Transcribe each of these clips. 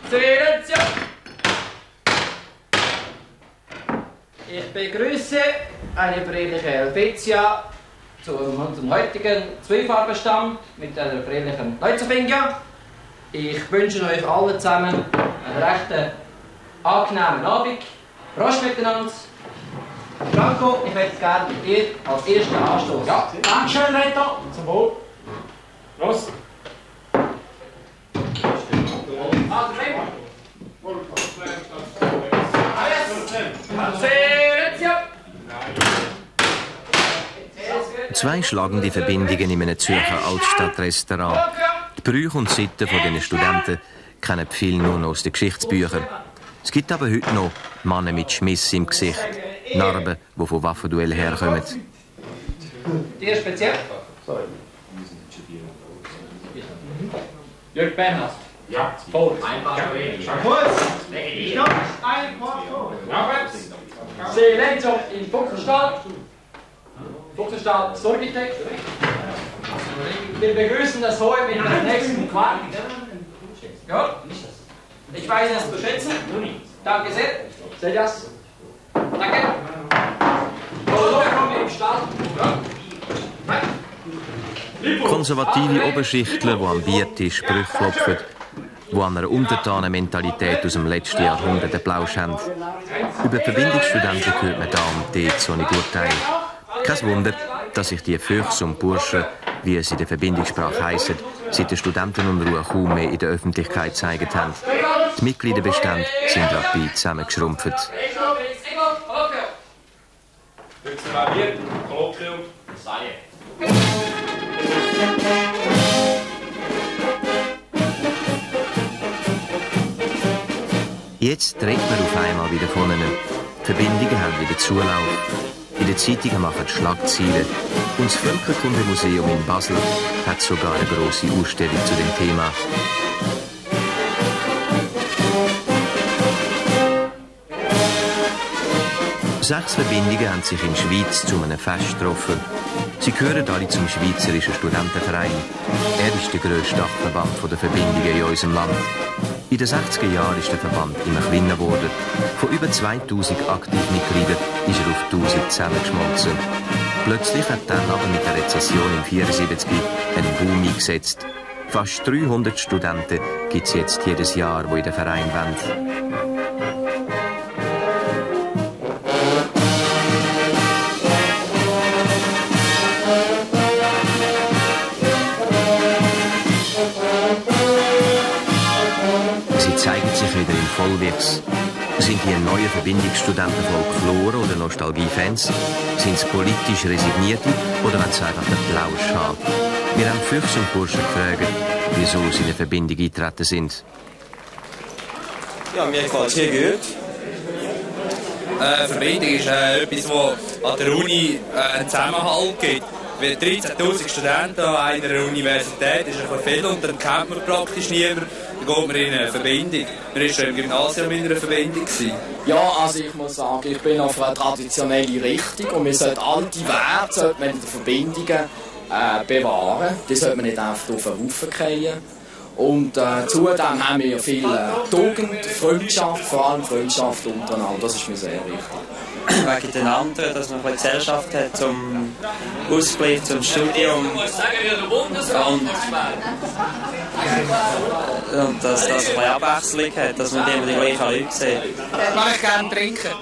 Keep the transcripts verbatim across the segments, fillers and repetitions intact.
Silenzio! Ich begrüße eine friedliche Helvetia zu unserem heutigen Zweifarbenstamm mit einer friedlichen Leutzenfinja. Ich wünsche euch alle zusammen einen recht angenehmen Abend. Prost miteinander. Franco, ich möchte gerne mit dir als ersten Anstoß. Ja, Dankeschön, Reto. Zum Wohl. Prost. Zwei schlagende Verbindungen in einem Zürcher Altstadtrestaurant. Die Brüche und Sitten von diesen Studenten kennen viele nur noch aus den Geschichtsbüchern. Es gibt aber heute noch Männer mit Schmiss im Gesicht, Narben, die von Waffenduellen herkommen. Dir speziell? Sorry. Jörg Bernhard. Ja, Voll. einfach so wenig. Stopp! Ein Quart vor. Silenzio in Fuchsenstadt. Fuchsenstadt Sorgitec. Wir begrüßen das heute mit dem nächsten Quark. Ja? Ich weiß es zu schätzen. Danke sehr. Seht ihr das? Danke. So, kommen wir im Start. Ja. Konservative Oberschichtler, die am Biertisch Sprüche klopfen, die an einer Untertanenmentalität aus dem letzten Jahrhundert den Plausch haben. Über die Verbindungsstudenten hört man da und dort so nicht urteilen. Kein Wunder, dass sich die Füchse und Burschen, wie es in der Verbindungssprache heisst, seit der Studentenunruhe kaum mehr in der Öffentlichkeit gezeigt haben. Die Mitgliederbestände sind rapid zusammengeschrumpft. Jetzt dreht man auf einmal wieder von ihnen. Die Verbindungen haben wieder Zulauf. In den Zeitungen machen die Schlagzeilen. Und das Völkerkundemuseum in Basel hat sogar eine grosse Ausstellung zu dem Thema. Sechs Verbindungen haben sich in der Schweiz zu einem Fest getroffen. Sie gehören alle zum Schweizerischen Studentenverein. Er ist der grösste Dachverband der Verbindungen in unserem Land. In den sechziger Jahren ist der Verband immer kleiner geworden. Von über zweitausend Aktivmitgliedern ist er auf tausend zusammengeschmolzen. Plötzlich hat dann aber mit der Rezession im vierundsiebzig einen Boom eingesetzt. Fast dreihundert Studenten gibt es jetzt jedes Jahr, die in den Verein wollen. Zeigen sich wieder im Vollwirks. Sind die neuen Verbindungsstudenten voll Chlor- oder Nostalgiefans? Sind es politisch Resignierte oder wollen sie einfach den Plausch haben? Wir haben Füchse und Burschen gefragt, wieso sie in eine Verbindung eingetreten sind. Ja, mir gefällt es hier gut. Äh, Verbindung ist äh, etwas, das an der Uni äh, einen Zusammenhalt gibt. Wir haben dreizehntausend Studenten an einer Universität, das ist ein viel und dann kennt man praktisch niemand. Dann geht man in eine Verbindung. Man war schon im Gymnasium in einer Verbindung. Ja, also ich muss sagen, ich bin auf eine traditionelle Richtung und wir sollten alte Werte sollte man in den Verbindungen äh, bewahren. Die sollte man nicht einfach auf den Haufen fallen. Und äh, zudem haben wir viel äh, Tugend, Freundschaft, vor allem Freundschaft untereinander. Das ist mir sehr wichtig. Wegen den anderen, dass man eine Gesellschaft hat zum Ausgleich, zum Studium. Und, und dass das eine Abwechslung hat, dass man immer die gleichen Leute sieht. Das mache ich gerne trinken.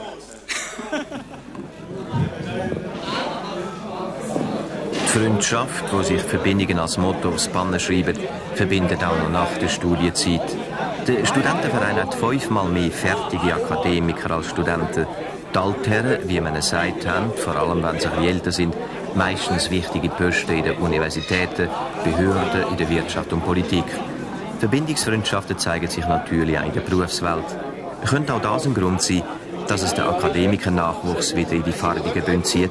Die Freundschaft, die sich Verbindungen als Motto aufs Banner schreiben, verbindet auch noch nach der Studienzeit. Der Studentenverein hat fünfmal mehr fertige Akademiker als Studenten. Die Altherren, wie man es sagt, haben, vor allem wenn sie älter sind, meistens wichtige Posten in den Universitäten, Behörden, in der Wirtschaft und Politik. Verbindungsfreundschaften zeigen sich natürlich auch in der Berufswelt. Könnte auch das ein Grund sein, dass es den Akademiker-Nachwuchs wieder in die farbigen Bühne zieht?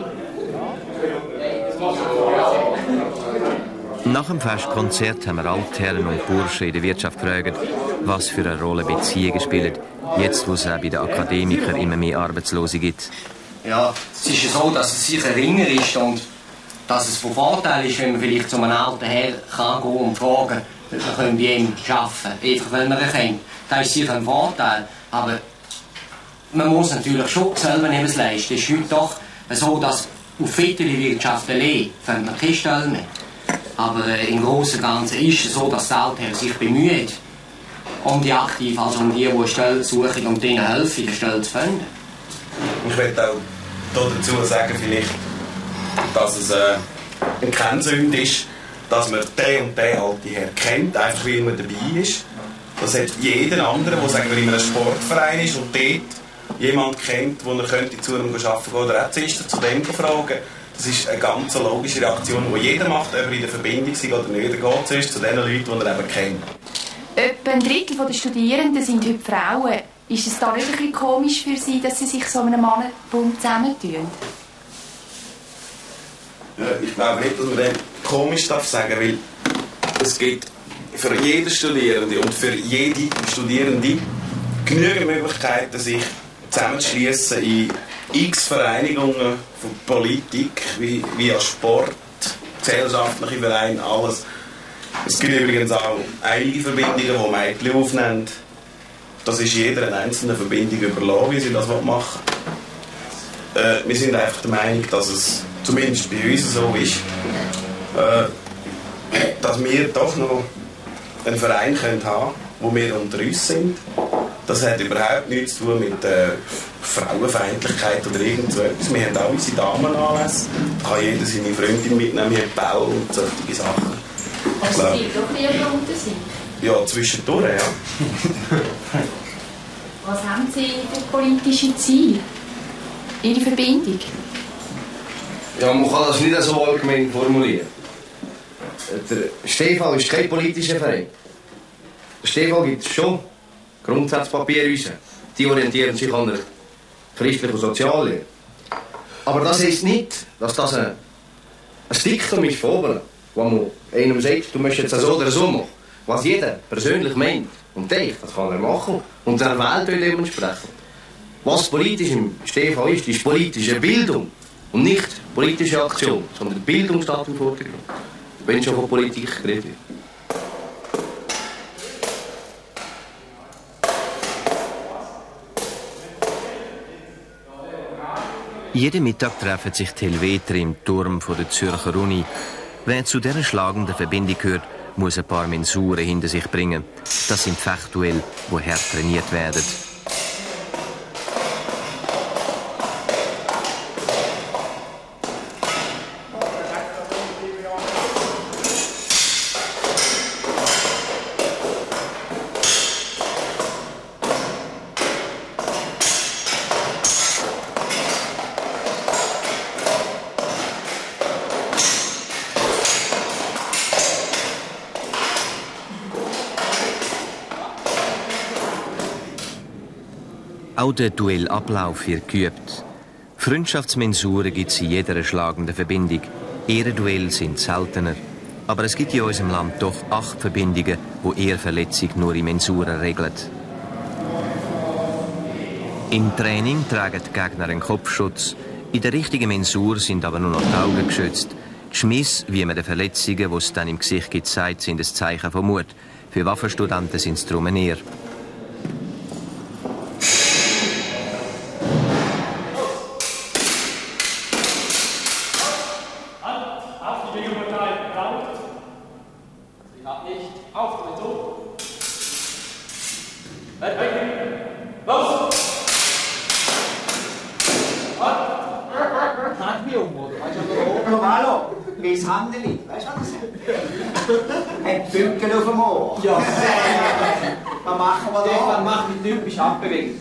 Nach dem Festkonzert haben wir Altherren und Burschen in der Wirtschaft gefragt, was für eine Rolle Beziehungen spielen, jetzt wo es auch bei den Akademikern immer mehr Arbeitslose gibt. Ja, es ist so, dass es sicher ringer ist und dass es von Vorteil ist, wenn man vielleicht zu einem alten Herr kann gehen und fragen, man kann bei ihm arbeiten, einfach weil man ihn kennt. Das ist sicher ein Vorteil, aber man muss natürlich schon selber etwas leisten. Es ist heute doch so, dass auf viele Wirtschaft allein findet man keine Stelle mehr. Aber äh, im Großen und Ganzen ist es so, dass die Altherren sich bemühen, um die Aktiven, also um die, die eine Stelle suchen, um denen helfen, eine Stelle zu finden. Ich möchte auch dazu sagen, vielleicht, dass es äh, eine Kennzünde ist, dass man den und den alte Herr kennt, einfach weil man dabei ist. Das hat jeder andere, der sagen wir, in einem Sportverein ist und dort jemanden kennt, wo er könnte zu einem arbeiten gehen oder auch zuerst zu dem fragen. Das ist eine ganz logische Reaktion, die jeder macht, ob er in der Verbindung ist oder nicht. Er geht zuerst zu den Leuten, die er eben kennt. Etwa ein Drittel der Studierenden sind heute Frauen. Ist es da nicht ein bisschen komisch für Sie, dass Sie sich so einem Mannenbund zusammentun? Ja, ich glaube nicht, dass man dem komisch darf sagen, weil es gibt für jeden Studierenden und für jede Studierende genügend Möglichkeiten, sich zusammenzuschließen in x Vereinigungen von Politik, wie, via Sport, gesellschaftliche Vereine, alles. Es gibt übrigens auch einige Verbindungen, die Mädchen aufnehmen. Das ist jeder eine einzelne Verbindung überlassen, wie sie das machen wollen. Äh, wir sind einfach der Meinung, dass es zumindest bei uns so ist, äh, dass wir doch noch einen Verein können haben, wo wir unter uns sind. Das hat überhaupt nichts zu tun mit äh, Frauenfeindlichkeit oder irgend so etwas. Wir haben auch unsere Damenanlässe. Da kann jeder seine Freundin mitnehmen, wir haben Ball und solche Sachen. Also es gibt doch lieber unter sich? Ja, zwischendurch, ja. Was haben Sie für politische Ziele? Ihre Verbindung? Ja, man kann das nicht so allgemein formulieren. Der Stefan ist kein politischer Verein. Der Stefan gibt es schon Grundsatzpapier raus. Die orientieren sich an der christlichen Soziallehre. Aber das heisst nicht, dass das ein, ein Diktum ist von oben, wo man einem sagt, du möchtest jetzt so oder so machen. Was jeder persönlich meint und denkt, das kann er machen. Und er wählt euch dementsprechend. Was politisch im Stefan ist, ist politische Bildung. Und nicht politische Aktion, sondern Bildung steht im Vordergrund. Wenn schon von Politik geredet wird. Jeden Mittag treffen sich die Helveter im Turm der Zürcher Uni. Wer zu dieser schlagenden Verbindung gehört, muss ein paar Mensuren hinter sich bringen. Das sind Fechtduelle, die hart trainiert werden. Auch der Duellablauf wird geübt. Freundschaftsmensuren gibt es in jeder schlagenden Verbindung. Ehrenduelle sind seltener. Aber es gibt in unserem Land doch acht Verbindungen, die Ehrverletzung nur in Mensuren regeln. Im Training tragen die Gegner einen Kopfschutz. In der richtigen Mensur sind aber nur noch die Augen geschützt. Die Schmiss, wie man den Verletzungen, die es dann im Gesicht gibt, zeigt, sind ein Zeichen von Mut. Für Waffenstudenten sind es darum eher. Ein Bücken auf dem Ohr. Ja. Was machen wir da? Stefan macht die typisch Abbewegung.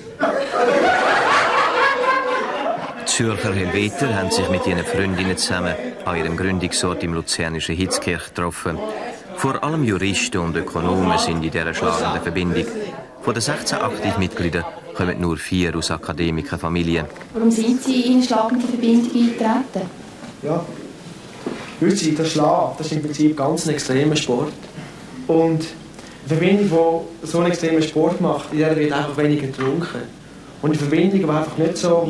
Die Zürcher Helveter haben sich mit ihren Freundinnen zusammen an ihrem Gründungsort im luzernischen Hitzkirch getroffen. Vor allem Juristen und Ökonomen sind in dieser schlagenden Verbindung. Von den sechzehn Aktivmitgliedern kommen nur vier aus Akademikerfamilien. Warum sind Sie in eine schlagende Verbindung eingetreten? Ja. Wissen Sie, der Schlag, das ist im Prinzip ganz ein extremer Sport. Und eine Verbindung, die so einen extremen Sport macht, in der wird einfach weniger getrunken. Und eine Verbindung, die einfach nicht so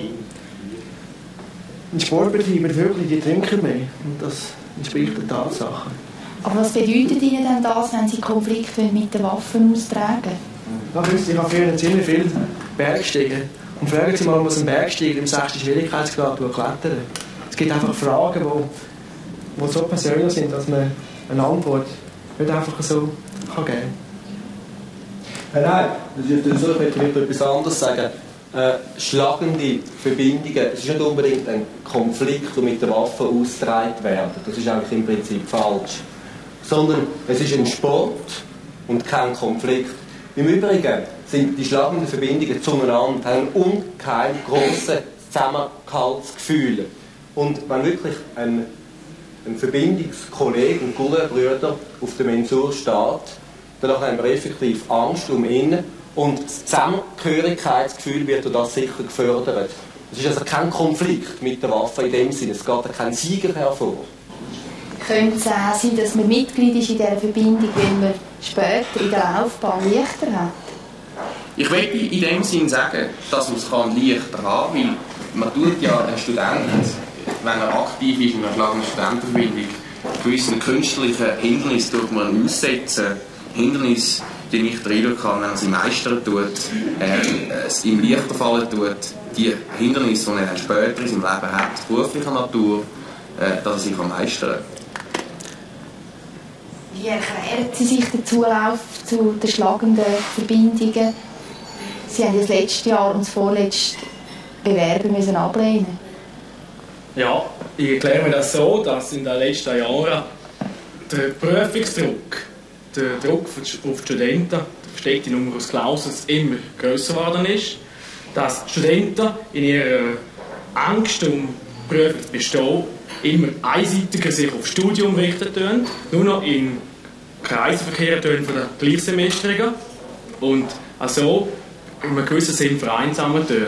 einen Sport betreiben, wirklich, die trinken mehr. Und das entspricht der Tatsache. Aber was bedeutet Ihnen denn das, wenn Sie Konflikte mit den Waffen austragen? Ja, ich habe früher ziemlich viel Bergsteigen. Und fragen Sie mal, was ein Bergsteiger im sechsten Schwierigkeitsgrad klettern. Es gibt einfach Fragen, die, die so persönlich sind, dass man eine Antwort nicht einfach so kann geben kann. Äh, nein, das ist, ich möchte etwas anderes sagen. Äh, schlagende Verbindungen, es ist nicht unbedingt ein Konflikt, der mit der Waffe ausgetragen wird. Das ist eigentlich im Prinzip falsch. Sondern es ist ein Sport und kein Konflikt. Im Übrigen sind die schlagenden Verbindungen zueinander, haben ungeheim grosses Zusammenhaltsgefühl. Und wenn wirklich ein, ein Verbindungskollege, ein Cousin-Bruder auf der Mensur steht, dann haben wir effektiv Angst um ihn und das Zusammengehörigkeitsgefühl wird durch das sicher gefördert. Es ist also kein Konflikt mit der Waffe in dem Sinne, es geht kein Sieger hervor. Könnte es auch sein, dass man Mitglied ist in dieser Verbindung, wenn man später in der Laufbahn leichter hat? Ich möchte in dem Sinn sagen, dass man es leichter haben kann, weil man tut ja ein Student, wenn er aktiv ist in einer schlagenden Studentenverbindung, gewissen künstlichen Hindernissen tut man aussetzen. Hindernis, die nicht rein kann, wenn er sie meistern tut, er es ihm leichter fallen tut, die Hindernisse, die er dann später in seinem Leben hat, beruflicher Natur, äh, dass er sie kann meistern kann. Wie erklären Sie sich den Zulauf zu den schlagenden Verbindungen? Sie haben das letzte Jahr und das vorletzte Bewerben müssen ablehnen. Ja, ich erkläre mir das so, dass in den letzten Jahren der Prüfungsdruck, der Druck auf die Studenten, der versteckte Numerus Clausus, immer grösser geworden ist. Dass Studenten in ihrer Angst um Prüfung zu bestehen immer einseitiger sich auf das Studium richten tun, nur noch in Kreisverkehr tun von den Gleichsemestrigen und also in einem gewissen Sinn vereinsamen tun.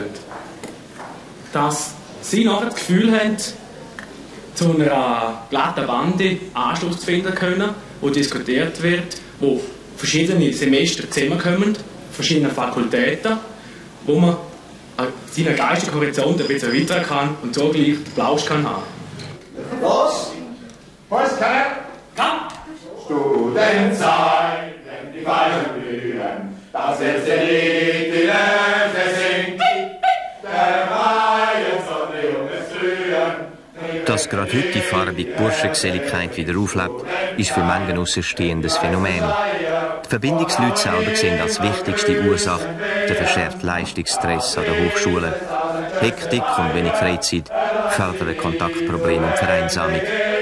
Dass sie nachher das Gefühl haben, zu einer glatten Bande Anschluss zu finden können, wo diskutiert wird, wo verschiedene Semester zusammenkommen, verschiedene Fakultäten, wo man seinen geistigen Horizont ein bisschen erweitern kann und so gleich den Plausch kann haben. Los! Was kann er? Komm! Student sein, wenn die Pfeifen blühen, das letzte Lied, die Lärte singt, der Reihen Sonne junges Frühen. Dass gerade heute die farbige Burschengeselligkeit wieder auflebt, ist für manchen aussenstehendes Phänomen. Die Verbindungsleute selber sehen als wichtigste Ursache den verschärften Leistungsstress an der Hochschule. Hektik und wenig Freizeit fördern Kontaktprobleme und Vereinsamung.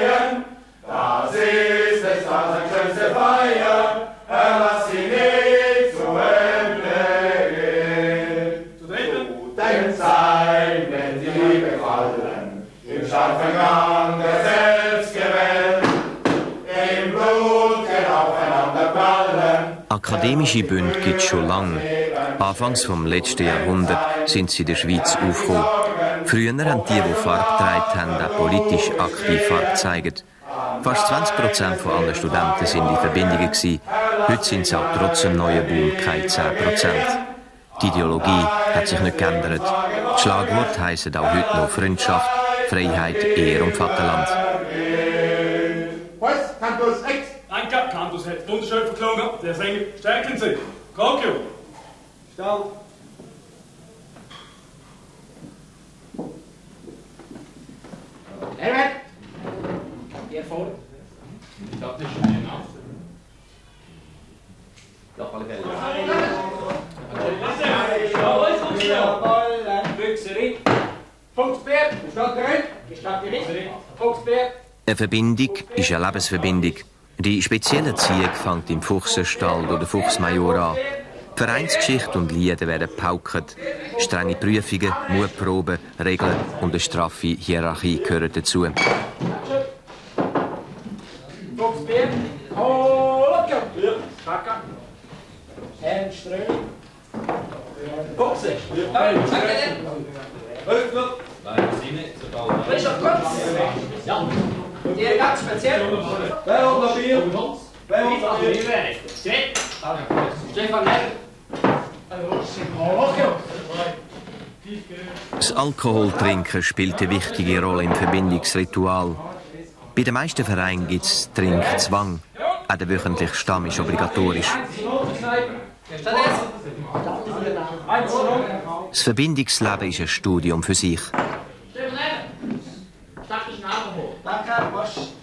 Das ist es, das ein schönste Feier, lass sie nicht zu Ende gehen. Studenten sein, wenn sie Liebe fallen, im scharfen Gang der Selbstgewalt, im Blut geht aufeinander prallen. Akademische Bünde gibt es schon lange. Anfangs vom letzten Jahrhundert sind sie in der Schweiz aufgekommen. Früher haben die, die Farbe getragen haben, auch politisch aktiv Farbe gezeigt. Fast zwanzig Prozent von allen Studenten sind in Verbindungen gewesen. Heute sind es auch trotz dem neuen Boom keine zehn Prozent. Die Ideologie hat sich nicht geändert. Die Schlagworte heissen auch heute noch Freundschaft, Freiheit, Ehre und Vaterland. Was? Cantus ex? Danke, Cantus hat wunderschön verklungen. Der Sänger stärken sich. Kokio. Stall. Herbert! Hier vor. Das ist ein Nass. Ja, alle Fälle. Büchserin. Fuchsbär, steht drin. Steht drin. Fuchsbär. Eine Verbindung ist eine Lebensverbindung. Die spezielle Ziege fängt im Fuchsenstall oder Fuchsmajor an. Vereinsgeschichte und Lieder werden pauket. Strenge Prüfungen, Mutproben, Regeln und eine straffe Hierarchie gehören dazu. Fuchsbär. Oh, look! Kaka. Herrn Ström. Fuchse. Danke dir. Höfler. Nein, Sie nicht. Christoph Kurz. Ja. Dir ganz speziell. Wer hat noch Bier? Wer hat noch Bier? Stefan Herr. Das Alkoholtrinken spielt eine wichtige Rolle im Verbindungsritual. Bei den meisten Vereinen gibt es Trinkzwang. Auch der wöchentliche Stamm ist obligatorisch. Das Verbindungsleben ist ein Studium für sich. Danke,